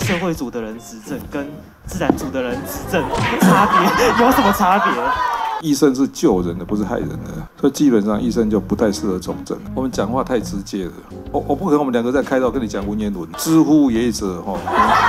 社会主的人执政跟自然主的人执政差别有什么差别？ 医生是救人的，不是害人的，所以基本上医生就不太适合从政。我们讲话太直接了，我不可能我们两个在开刀跟你讲文言文，知乎也者哈。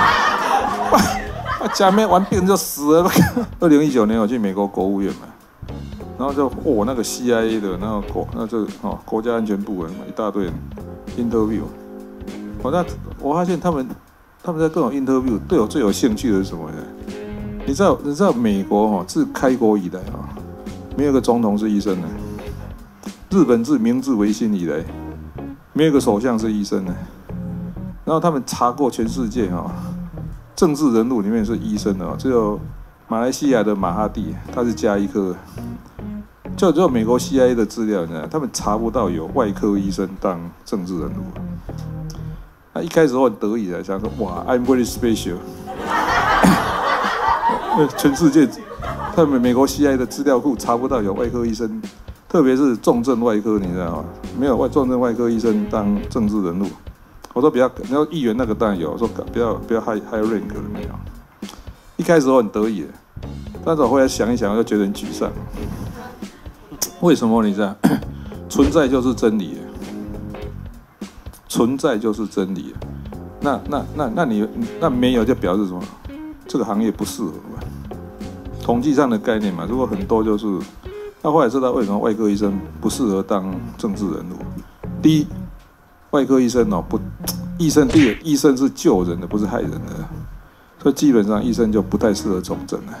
假面完病就死了。2019年我去美国国务院嘛，然后就那个 CIA 的那个国家安全部人一大堆 interview。我发现他们在各种 interview 对我最有兴趣的是什么呢？你知道美国自开国以来没有一个总统是医生的。日本自明治维新以来，没有一个首相是医生的。然后他们查过全世界政治人物里面是医生的只有马来西亚的马哈蒂，他是加医科。就只有美国 CIA 的资料，他们查不到有外科医生当政治人物。一开始我很得意的想说，哇 ，I'm very special。全世界，他们美国 CIA 的资料库查不到有外科医生，特别是重症外科，你知道吗？没有重症外科医生当政治人物。我说不要，然后议员那个当然有，我说不要 high rank 了没有。一开始我很得意的，但是我后来想一想，我就觉得很沮丧。为什么你知道？存在就是真理，存在就是真理。那没有就表示什么？这个行业不适合嘛？统计上的概念嘛。如果很多就是，那后来知道为什么外科医生不适合当政治人物。第一，外科医生第一，医生是救人的，不是害人的，所以基本上医生就不太适合从政了。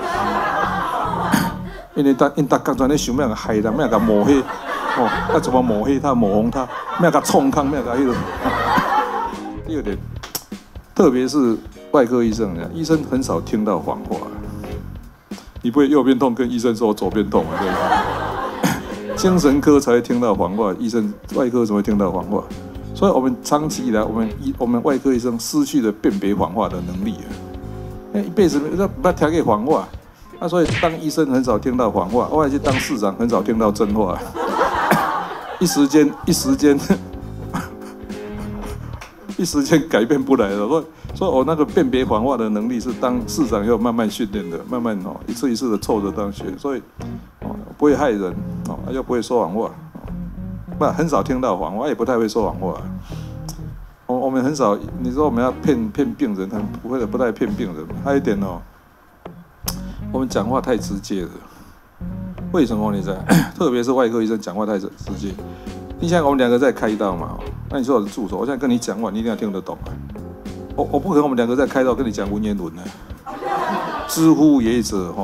因为大家全在想要害人，要给抹黑，要怎么抹黑他、抹红他，要给冲康，要给那个。第二点，特别是外科医生，医生很少听到谎话。你不会右边痛跟医生说我左边痛对吧？精神科才会听到谎话，外科怎么会听到谎话？所以我们长期以来，我们外科医生失去了辨别谎话的能力一辈子不要听给谎话。所以当医生很少听到谎话，后来去当市长很少听到真话。一时间改变不来了。所以我那个辨别谎话的能力是当市长要慢慢训练的，慢慢一次一次的凑着当学，所以不会害人又不会说谎话，很少听到谎话，也不太会说谎话。我们很少，你说我们要骗病人，不太骗病人。还有一点我们讲话太直接了。为什么你知道？特别是外科医生讲话太直接。你想我们两个在开刀嘛？那你说我是助手，我现在跟你讲话，你一定要听得懂我不可能我们两个在开刀跟你讲文言文知乎也者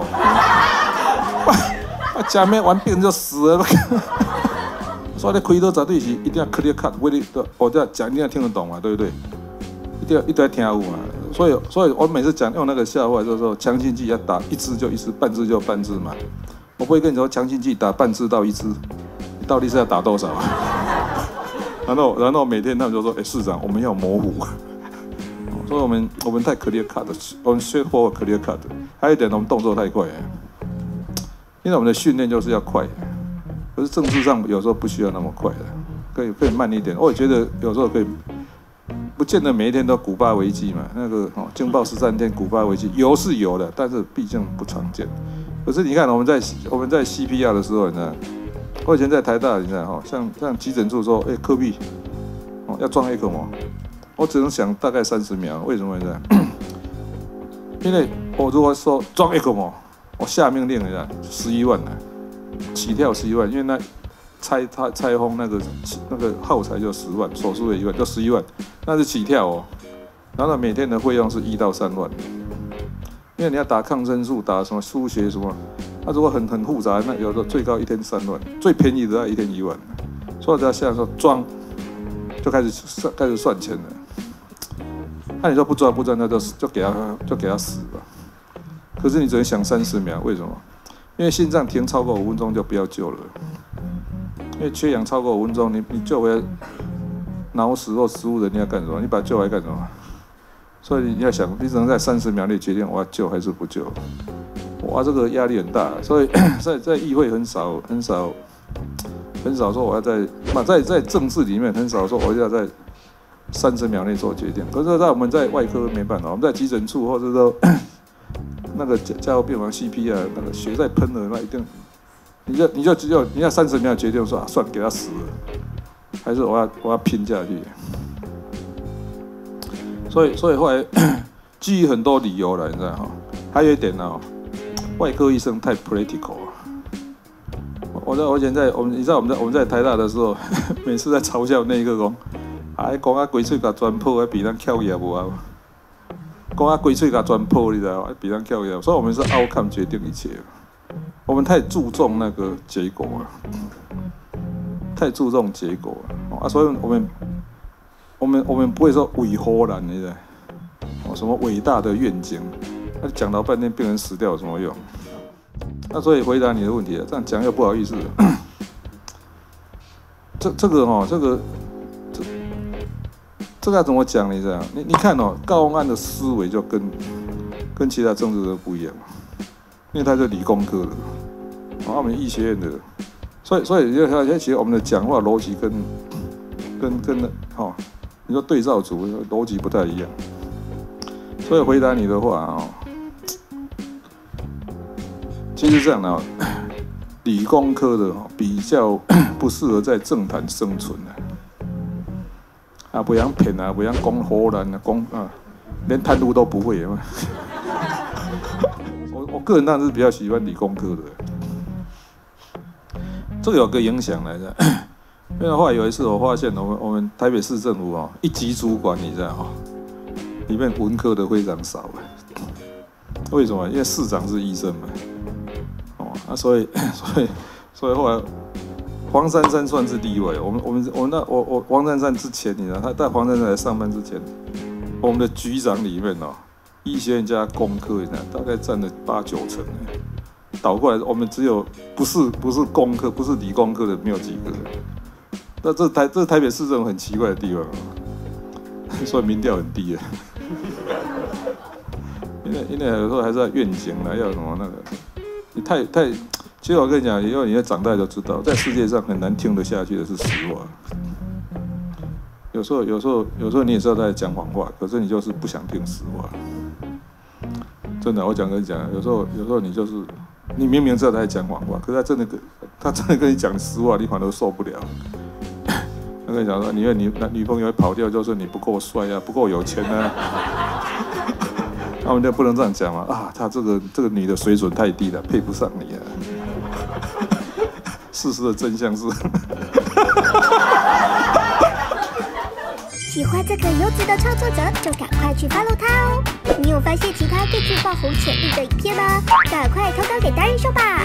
假面完病就死了。所以你开刀绝对是一定要 clear cut， 我这样讲一定要听得懂嘛，对不对？一定要听有嘛。所以我每次讲用那个笑话，就是说强心剂要打一支就一支，半支就半支嘛。我不会跟你说强心剂打半支到一支，你到底是要打多少？然后每天他们就说，市长我们要模糊。所以我们太 clear cut， 我们 straightforward clear cut。还有一点，我们动作太快因为我们的训练就是要快，可是政治上有时候不需要那么快可以慢一点。我也觉得有时候可以。不见得每一天都古巴危机嘛，那个惊爆13天古巴危机是有的，但是毕竟不常见。可是你看我们在 CPR 的时候呢，我以前在台大，你看像急诊处说，科比要装 ECMO， 我只能想大概30秒，为什么呢？因为我如果说装 ECMO， 我下命令11万起跳11万，因为那拆封那个耗材就10万，手术的1万就11万，那是起跳然后每天的费用是1到3万，因为你要打抗生素，打什么输血什么，如果很复杂，那有时候最高1天3万，最便宜的要1天1万，所以我在想说装就开始算钱了。那你说不装，那就给他死吧。可是你只能想30秒，为什么？因为心脏停超过5分钟就不要救了。因为缺氧超过5分钟，你救回来脑死或植物人，你要干什么？你把它救回来干什么？所以你要想，你只能在30秒内决定我要救还是不救。哇，这个压力很大，所以在议会很少说我要在政治里面很少说我要在 30秒内做决定。可是在我们在外科没办法，我们在急诊处或者说那个加护病房 CPR 那个血在喷了，那一定你就只有你要30秒决定说算给他死了，还是我要拼下去。所以后来基于很多理由了，你知道哈。还有一点呢，外科医生太 political 了。我以前你知道我们在台大的时候，每次在嘲笑那一个讲，讲啊规喙甲钻破，还比咱巧业无啊。讲啊规喙甲钻破，你知道吗？比咱巧业，所以我们是 outcome 决定一切。我们太注重那个结果了，太注重结果了啊！所以我们不会说伟火然，你知道？什么伟大的愿景？那讲到半天，病人死掉有什么用？那所以回答你的问题，这样讲又不好意思。这个要怎么讲？你知道？你看哦，高虹安的思维就跟其他政治人不一样，因为他是理工科的，我们医学院的，所以其实我们的讲话逻辑跟你说对照组逻辑不太一样。所以回答你的话其实这样的理工科的比较不适合在政坛生存不想骗不想讲胡乱连贪污都不会嘛。我个人当然是比较喜欢理工科的，这个有个影响来着。因为后来有一次我发现我们台北市政府一级主管你知道里面文科的非常少，为什么？因为市长是医生嘛，所以后来黄珊珊算是例外。我黄珊珊之前，你知道，他在黄珊珊来上班之前，我们的局长里面医学院加工科，你知道，大概占了8、9成。倒过来，我们只有不是工科，不是理工科的，没有几个。那这台北市政府很奇怪的地方，所以民调很低啊。因为有时候还是要愿景啦，要什么那个，你太，其实我跟你讲，以后你会长大就知道，在世界上很难听得下去的是实话。有时候你也知道他在讲谎话，可是你就是不想听实话。真的，我跟你讲，有时候你就是你明明知道他在讲谎话，可是他真的跟你讲实话，你反而受不了。他跟你讲说，你女朋友会跑掉，就是你不够帅啊，不够有钱啊。他们就不能这样讲嘛他这个女的水准太低了，配不上你啊。事实的真相是。 喜欢这个优质的创作者，就赶快去 follow 他哦！你有发现其他更具爆红潜力的影片吗？赶快投稿给达人秀吧！